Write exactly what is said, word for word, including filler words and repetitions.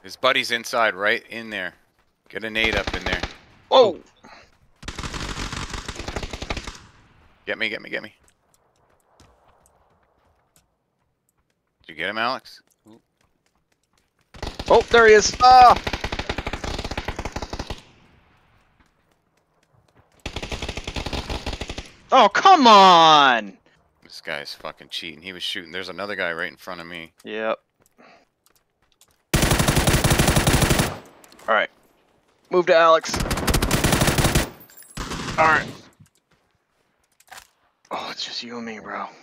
His buddy's inside, right in there. Get a nade up in there. Whoa! Get me, get me, get me. Did you get him, Alex? Ooh. Oh, there he is. Ah! Oh, come on! This guy's fucking cheating. He was shooting. There's another guy right in front of me. Yep. Alright. Move to Alex. Alright. Oh, it's just you and me, bro.